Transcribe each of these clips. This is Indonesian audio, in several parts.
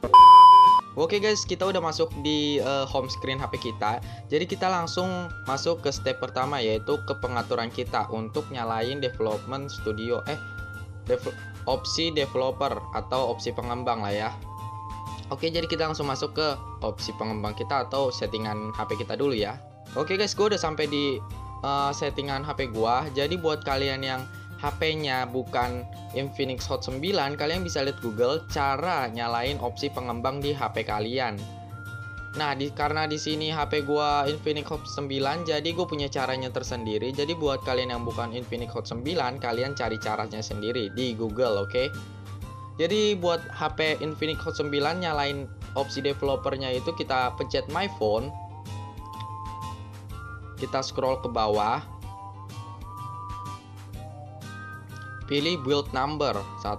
Oke guys, kita udah masuk di home screen HP kita. Jadi kita langsung masuk ke step pertama, yaitu ke pengaturan kita untuk nyalain development studio opsi developer atau opsi pengembang lah ya. Oke, jadi kita langsung masuk ke opsi pengembang kita atau settingan HP kita dulu ya. Oke guys, gue udah sampai di settingan HP gua. Jadi buat kalian yang HP-nya bukan Infinix Hot 9, kalian bisa lihat Google cara nyalain opsi pengembang di HP kalian. Nah, karena di sini HP gua Infinix Hot 9, jadi gue punya caranya tersendiri. Jadi buat kalian yang bukan Infinix Hot 9, kalian cari caranya sendiri di Google, oke? Jadi buat HP Infinix Hot 9 nyalain opsi developernya itu kita pencet My Phone. Kita scroll ke bawah. Pilih build number.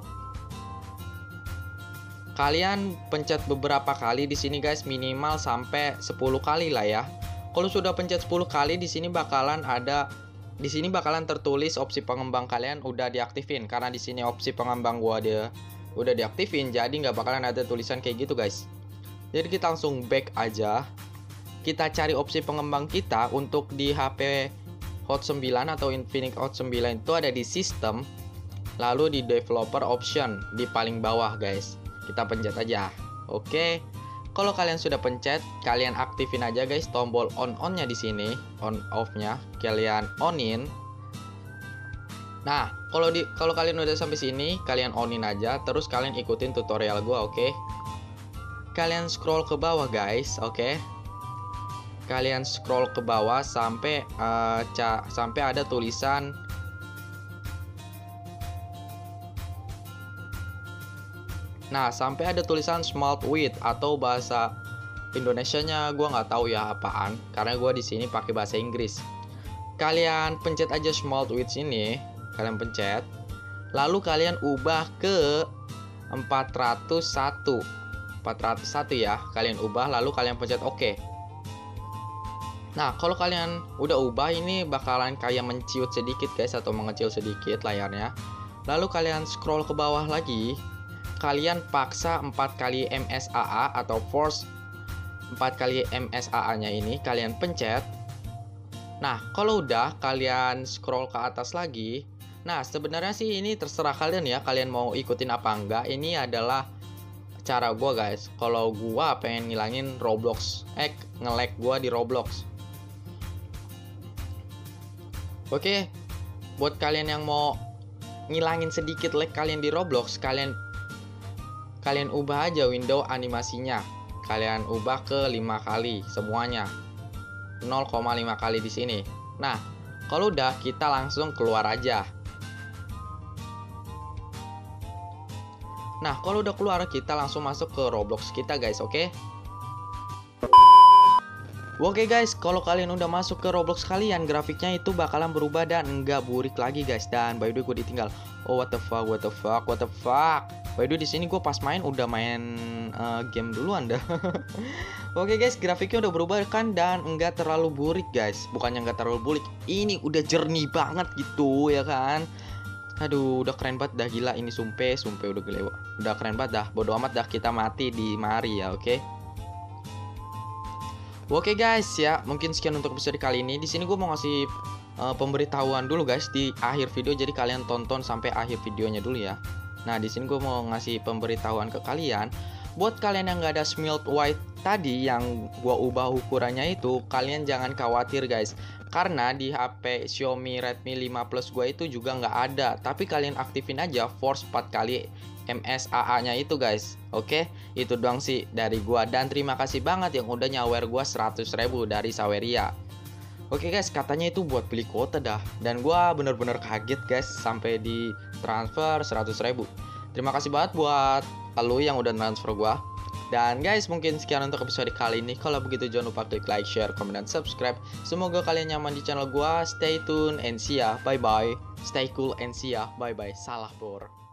Kalian pencet beberapa kali di sini guys, minimal sampai 10 kali lah ya. Kalau sudah pencet 10 kali di sini bakalan tertulis opsi pengembang kalian udah diaktifin, karena di sini opsi pengembang gua udah diaktifin, jadi nggak bakalan ada tulisan kayak gitu guys. Jadi kita langsung back aja. Kita cari opsi pengembang kita untuk di HP Hot 9 atau Infinix Hot 9 itu ada di sistem. Lalu di developer option di paling bawah guys, kita pencet aja. Oke, kalau kalian sudah pencet, kalian aktifin aja guys tombol on-nya di sini, on-off-nya kalian onin. Nah, kalau kalian udah sampai sini, kalian onin aja, terus kalian ikutin tutorial gua, oke? Kalian scroll ke bawah guys, oke? Kalian scroll ke bawah sampai ada tulisan sampai ada tulisan Smart With, atau bahasa Indonesianya gua nggak tahu ya apaan, karena gua di sini pakai bahasa Inggris. Kalian pencet aja Smart With sini, kalian pencet, lalu kalian ubah ke 401 ya, kalian ubah, lalu kalian pencet OK. Nah, kalau kalian udah ubah, ini bakalan kayak menciut sedikit guys, atau mengecil sedikit layarnya. Lalu kalian scroll ke bawah lagi. Kalian paksa 4 kali MSAA atau force 4 kali MSAA nya ini kalian pencet. Nah, kalau udah kalian scroll ke atas lagi. Nah, sebenarnya sih ini terserah kalian ya, kalian mau ikutin apa enggak. Ini adalah cara gua guys. Kalau gua pengen ngilangin Roblox, nge-lag gua di Roblox. Oke, buat kalian yang mau ngilangin sedikit lag kalian di Roblox, kalian ubah aja window animasinya. Kalian ubah ke 5 kali semuanya. 0,5 kali di sini. Nah, kalau udah kita langsung keluar aja. Nah, kalau udah keluar kita langsung masuk ke Roblox kita guys, oke? Oke guys, kalau kalian udah masuk ke Roblox kalian, grafiknya itu bakalan berubah dan enggak burik lagi guys. Dan by the way gue ditinggal. Oh what the fuck. By the way di sini gue pas main udah main game duluan dah. Oke guys, grafiknya udah berubah kan dan enggak terlalu burik guys. Bukannya enggak terlalu burik, ini udah jernih banget gitu ya kan. Aduh, udah keren banget dah, gila ini sumpah udah gila. Udah keren banget dah. Bodo amat dah, kita mati di mari ya, oke? Oke guys ya, mungkin sekian untuk episode kali ini. Di sini gue mau ngasih pemberitahuan dulu guys di akhir video, jadi kalian tonton sampai akhir videonya dulu ya. Nah, di sini gue mau ngasih pemberitahuan ke kalian. Buat kalian yang nggak ada Smart With tadi yang gue ubah ukurannya itu, kalian jangan khawatir guys. Karena di HP Xiaomi Redmi 5 Plus gue itu juga nggak ada. Tapi kalian aktifin aja force 4 kali MSAA nya itu guys. Oke, itu doang sih dari gua. Dan terima kasih banget yang udah nyawer gua 100.000 dari Saweria. Oke guys, katanya itu buat beli kuota dah. Dan gua bener-bener kaget guys, sampai di transfer 100.000. Terima kasih banget buat lo yang udah transfer gua. Dan guys, mungkin sekian untuk episode kali ini. Kalau begitu jangan lupa klik like, share, komen, dan subscribe. Semoga kalian nyaman di channel gua. Stay tune and see ya. Bye bye. Stay cool and see ya. Bye bye. Salah bor.